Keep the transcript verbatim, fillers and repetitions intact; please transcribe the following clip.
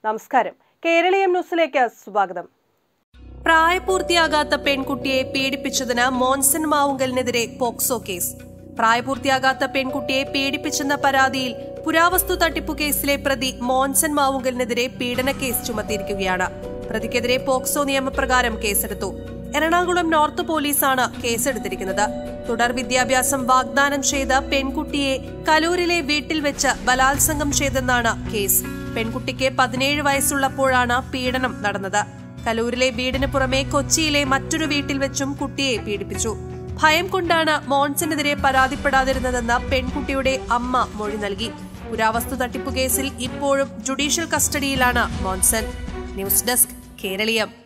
നമസ്കാരം. കേരളീയം ന്യൂസിലേക്ക് സ്വാഗതം. പ്രായപൂർത്തിയാകാത്ത പെൺകുട്ടിയെ പീഡിപ്പിച്ചതിന് മോൻസൺ മാവുങ്കലിനെതിരെ പോക്സോ കേസ്. പ്രായപൂർത്തിയാകാത്ത പെൺകുട്ടിയെ പീഡിപ്പിച്ചെന്ന പരാതിയിൽ പുരാവസ്തു തട്ടിപ്പു കേസിലെ പ്രതി മോൻസൺ മാവുങ്കലിനെതിരെ പീഡന കേസ് ചുമത്തിയിരിക്കുകയാണ്. പ്രതിക്കെതിരെ പോക്സോ നിയമപ്രകാരം കേസെടുത്തു. എറണാകുളം നോർത്ത് പോലീസാണ് കേസെടുത്തിരിക്കുന്നത്. തുടർ വിദ്യാഭ്യാസം വാഗ്ദാനം ചെയ്ത പെൺകുട്ടിയെ കലൂരിലെ വീട്ടിൽ വെച്ച് ബലാത്സംഗം ചെയ്തെന്നാണ് കേസ്. പെൺകുട്ടിക്ക് പതിനേഴ് വയസ്സുള്ളപ്പോഴാണ് പീഡനം നടന്നത്. കലൂരിലെ വീടിന് പുറമെ കൊച്ചിയിലെ മറ്റൊരു വീട്ടിൽ വെച്ചും കുട്ടിയെ പീഡിപ്പിച്ചു. ഭയം കൊണ്ടാണ് മോൻസനെതിരെ പരാതിപ്പെടാതിരുന്നതെന്ന് പെൺകുട്ടിയുടെ അമ്മ മൊഴി നൽകി. പുരാവസ്തു തട്ടിപ്പു കേസിൽ ഇപ്പോഴും ജുഡീഷ്യൽ കസ്റ്റഡിയിലാണ് മോൻസൺ. News desk Keraleeyam.